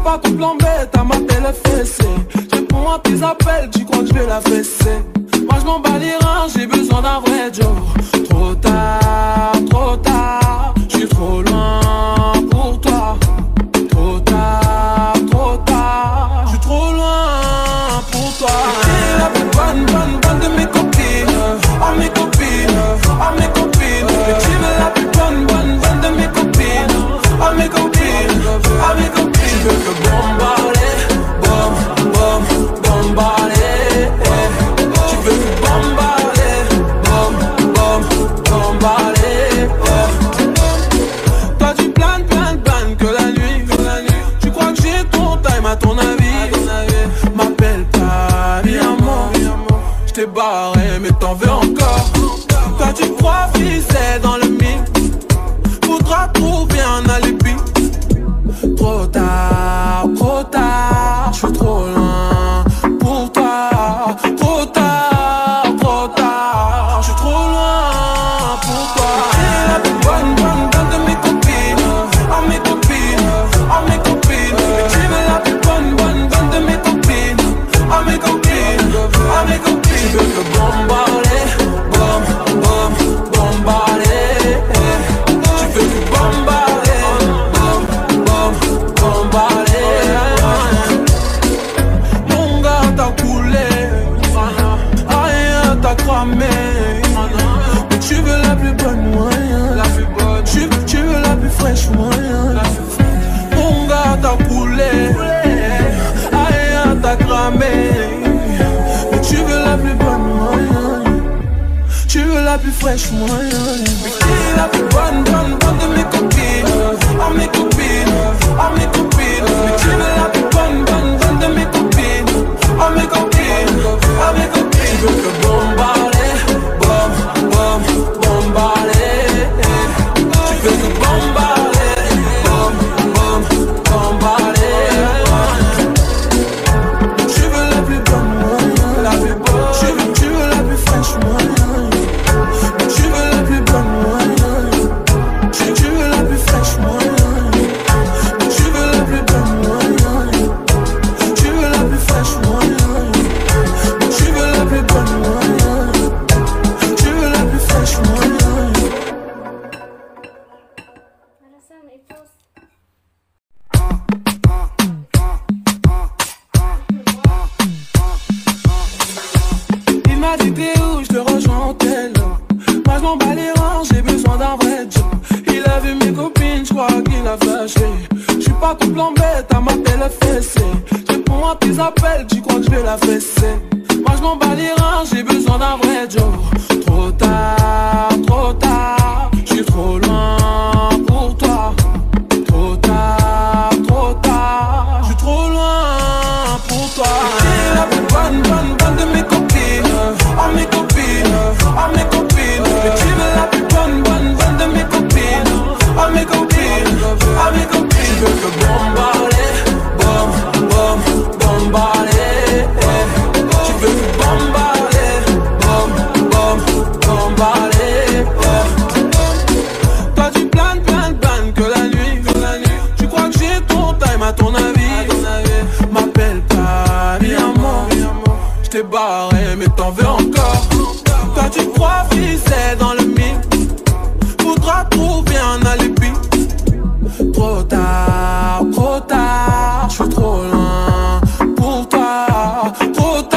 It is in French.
pas ton plan bête à m'appeler le fessé. Je réponds à tes appels, tu crois que je vais la fesser. Moi je m'en bats les reins, j'ai besoin d'un vrai Joe. Trop tard, je suis trop loin pour toi. Trop tard, je suis trop loin pour toi. T'es la plus bonne de mes copines. Oh mes copines, oh mes copines. Mais tu veux la plus bonne de mes copines. Oh mes copines, oh mes copines. Tu veux que bombarder, bombarder. Tu veux que bombarder. Toi tu planes que la nuit. Tu crois que j'ai ton time à ton avis. M'appelle pas mi amant. J't'ai barré mais t'en veux encore. Toi tu crois viser dans le mille. Faudra trouver un alibi. Trop tard, je suis trop loin pour toi. Trop tard, je suis trop loin pour toi. T'es la plus bonne de mes copines. Oh mes copines, oh mes copines. Mais tu veux la plus bonne de mes copines. Oh mes copines, oh mes copines. Tu veux que bombarder, bombarder. Tu veux que bombarder, bombarder. Mon gars t'a coulé, rien t'a cramé. Mais tu veux la plus bonne moyen. Tu veux la plus fraîche moyen. Mon gars t'a coulé, rien t'a cramé. Mais tu veux la plus bonne moyen. Tu veux la plus fraîche moyen. Mais qui est la plus bonne de mes copines. Oh mes copines, oh mes copines. Mais tu veux la plus bonne de mes copines. Oh mes copines, oh mes copines. Tu veux que bombarder, bombarder. Tu veux que bombarder, bombarder. Tu veux la plus bonne moyen. Tu veux la plus fraîche moyen. Tu veux la plus bonne moyen. Tu veux la plus fraîche moyen. Tu veux la plus bonne moyen. Tu veux la plus fraîche moyen. Tu veux la plus bonne moyen. Tu veux la plus fraîche moyen. Il m'a dit t'es où, je te rejoins en tel. Moi je m'en bats les reins, j'ai besoin d'un vrai job. Il a vu mes copines, je crois qu'il a flashé. Je suis pas ton plan bête à m'appeler le fessé. Je réponds à tes appels, tu crois que je vais la fesser. Moi je m'en bats les reins, j'ai besoin d'un vrai job. Trop tard, je suis trop loin pour toi. Trop tard, je suis trop loin pour toi. T'es la plus bonne de mes copines. Oh mes copines, oh mes copines. Mais tu veux la plus bonne de mes copines. Oh mes copines, oh mes copines. Tu veux que bombarder, bombarder. Tu veux que bombarder, bombarder. Toi tu planes que la nuit. Tu crois que j'ai ton time à ton avis. M'appelle pas mi amant. J't'ai barré mais t'en veux encore. Toi tu crois viser dans le mille. Faudra trouver un alibi. Trop tard, je suis trop loin pour toi. Trop